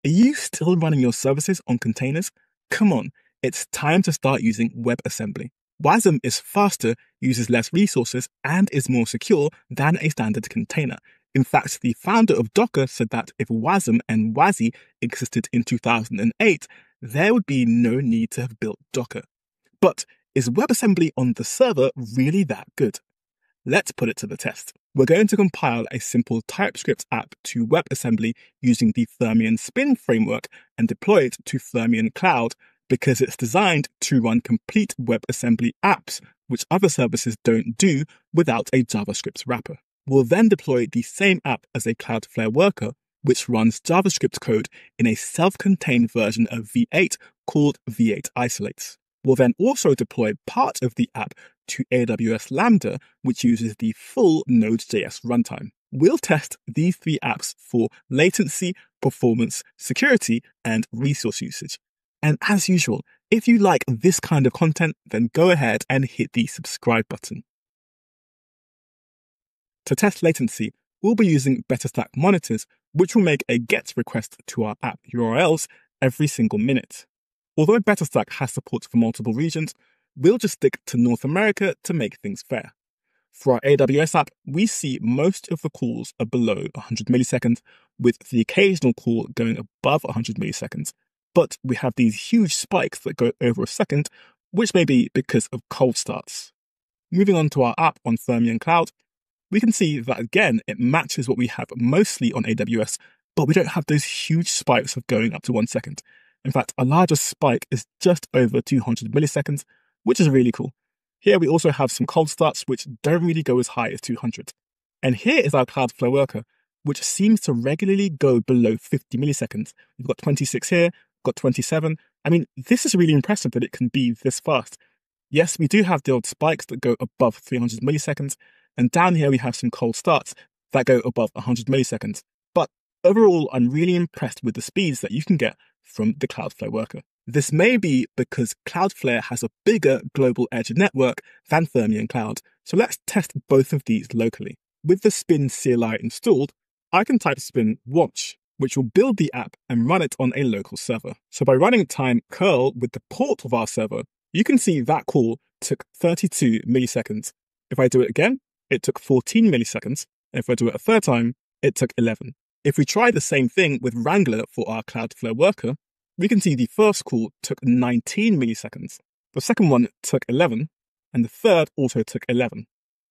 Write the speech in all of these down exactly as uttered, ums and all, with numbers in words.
Are you still running your services on containers? Come on, it's time to start using WebAssembly. WASM is faster, uses less resources, and is more secure than a standard container. In fact, the founder of Docker said that if WASM and WASI existed in two thousand eight, there would be no need to have built Docker. But is WebAssembly on the server really that good? Let's put it to the test. We're going to compile a simple TypeScript app to WebAssembly using the Fermyon Spin framework and deploy it to Fermyon Cloud because it's designed to run complete WebAssembly apps, which other services don't do without a JavaScript wrapper. We'll then deploy the same app as a Cloudflare Worker, which runs JavaScript code in a self-contained version of V eight called V eight Isolates. We'll then also deploy part of the app to A W S Lambda, which uses the full Node.js runtime. We'll test these three apps for latency, performance, security, and resource usage. And as usual, if you like this kind of content, then go ahead and hit the subscribe button. To test latency, we'll be using BetterStack monitors, which will make a GET request to our app U R Ls every single minute. Although BetterStack has support for multiple regions, we'll just stick to North America to make things fair. For our A W S app, we see most of the calls are below one hundred milliseconds, with the occasional call going above one hundred milliseconds. But we have these huge spikes that go over a second, which may be because of cold starts. Moving on to our app on Fermyon Cloud, we can see that again, it matches what we have mostly on A W S, but we don't have those huge spikes of going up to one second. In fact, our largest spike is just over two hundred milliseconds, which is really cool. Here we also have some cold starts, which don't really go as high as two hundred. And here is our Cloudflare Worker, which seems to regularly go below fifty milliseconds. We've got twenty-six here, got twenty-seven. I mean, this is really impressive that it can be this fast. Yes, we do have the old spikes that go above three hundred milliseconds, and down here we have some cold starts that go above one hundred milliseconds. But overall, I'm really impressed with the speeds that you can get from the Cloudflare Worker. This may be because Cloudflare has a bigger global edge network than Fermyon Cloud, so let's test both of these locally. With the Spin C L I installed, I can type spin watch, which will build the app and run it on a local server. So by running time curl with the port of our server, you can see that call took thirty-two milliseconds. If I do it again, it took fourteen milliseconds, and if I do it a third time, it took eleven. If we try the same thing with Wrangler for our Cloudflare Worker, we can see the first call took nineteen milliseconds, the second one took eleven, and the third also took eleven.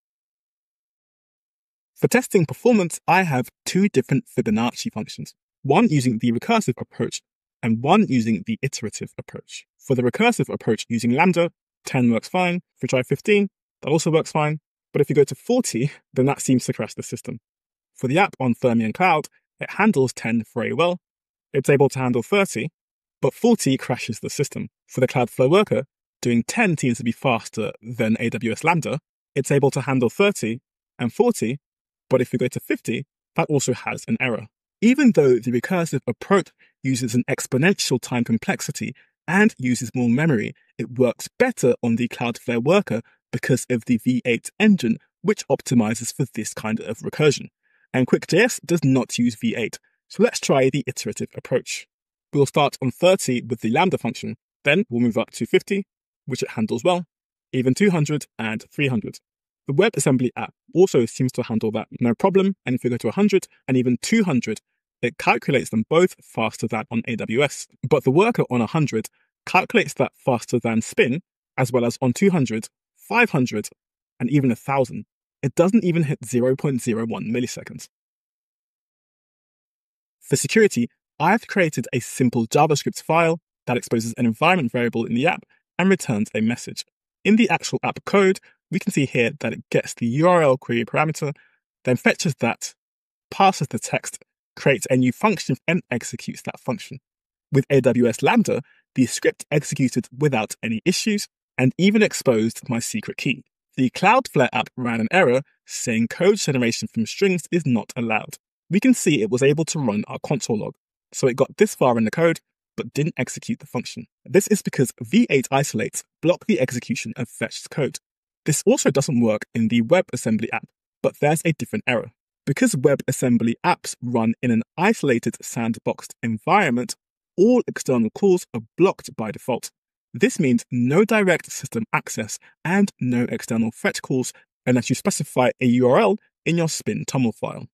For testing performance, I have two different Fibonacci functions, one using the recursive approach and one using the iterative approach. For the recursive approach using Lambda, ten works fine. If we try fifteen, that also works fine. But if you go to forty, then that seems to crash the system. For the app on Fermyon Cloud, it handles ten very well. It's able to handle thirty, but forty crashes the system. For the Cloudflare Worker, doing ten seems to be faster than A W S Lambda. It's able to handle thirty and forty, but if we go to fifty, that also has an error. Even though the recursive approach uses an exponential time complexity and uses more memory, it works better on the Cloudflare Worker because of the V eight engine, which optimizes for this kind of recursion. And QuickJS does not use V eight, so let's try the iterative approach. We'll start on thirty with the Lambda function, then we'll move up to fifty, which it handles well, even two hundred and three hundred. The WebAssembly app also seems to handle that no problem, and if we go to one hundred and even two hundred, it calculates them both faster than on A W S. But the worker on one hundred calculates that faster than Spin, as well as on two hundred, five hundred, and even one thousand. It doesn't even hit zero point zero one milliseconds. For security, I've created a simple JavaScript file that exposes an environment variable in the app and returns a message. In the actual app code, we can see here that it gets the U R L query parameter, then fetches that, passes the text, creates a new function, and executes that function. With A W S Lambda, the script executed without any issues and even exposed my secret key. The Cloudflare app ran an error saying code generation from strings is not allowed. We can see it was able to run our console log, so it got this far in the code, but didn't execute the function. This is because V eight isolates block the execution of fetched code. This also doesn't work in the WebAssembly app, but there's a different error. Because WebAssembly apps run in an isolated sandboxed environment, all external calls are blocked by default. This means no direct system access and no external fetch calls unless you specify a U R L in your spin T O M L file.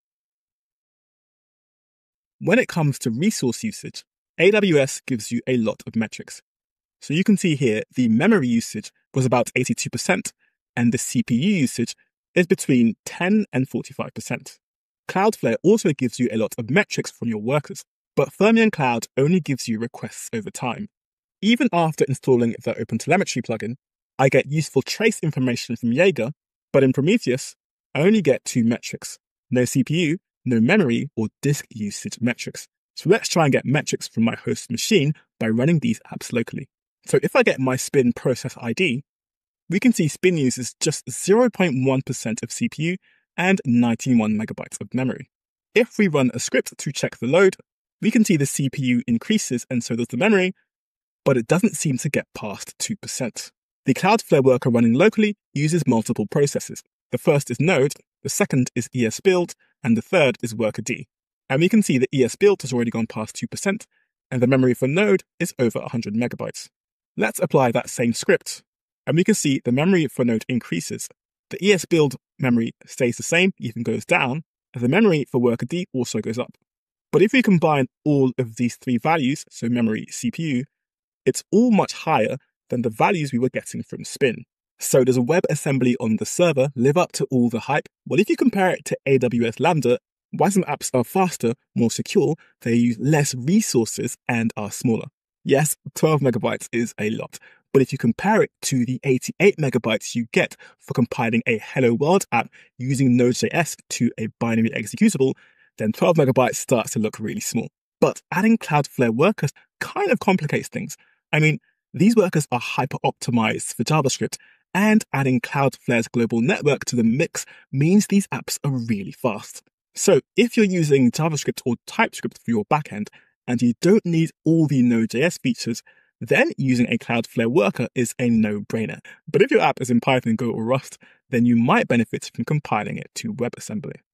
When it comes to resource usage, A W S gives you a lot of metrics. So you can see here the memory usage was about eighty-two percent and the C P U usage is between ten and forty-five percent. Cloudflare also gives you a lot of metrics from your workers, but Fermyon Cloud only gives you requests over time. Even after installing the OpenTelemetry plugin, I get useful trace information from Jaeger, but in Prometheus, I only get two metrics: no C P U, no memory or disk usage metrics. So let's try and get metrics from my host machine by running these apps locally. So if I get my Spin process I D, we can see Spin uses just zero point one percent of C P U and ninety-one megabytes of memory. If we run a script to check the load, we can see the C P U increases and so does the memory, but it doesn't seem to get past two percent. The Cloudflare worker running locally uses multiple processes. The first is Node, the second is E S build, and the third is worker D. And we can see the E S build has already gone past two percent, and the memory for Node is over one hundred megabytes. Let's apply that same script, and we can see the memory for Node increases. The E S build memory stays the same, even goes down, and the memory for worker D also goes up. But if we combine all of these three values, so memory, C P U, it's all much higher than the values we were getting from Spin. So does WebAssembly on the server live up to all the hype? Well, if you compare it to A W S Lambda, while some apps are faster, more secure, they use less resources and are smaller. Yes, twelve megabytes is a lot, but if you compare it to the eighty-eight megabytes you get for compiling a Hello World app using Node.js to a binary executable, then twelve megabytes starts to look really small. But adding Cloudflare Workers kind of complicates things. I mean, these workers are hyper-optimized for JavaScript, and adding Cloudflare's global network to the mix means these apps are really fast. So if you're using JavaScript or TypeScript for your backend, and you don't need all the Node.js features, then using a Cloudflare worker is a no-brainer. But if your app is in Python, Go, or Rust, then you might benefit from compiling it to WebAssembly.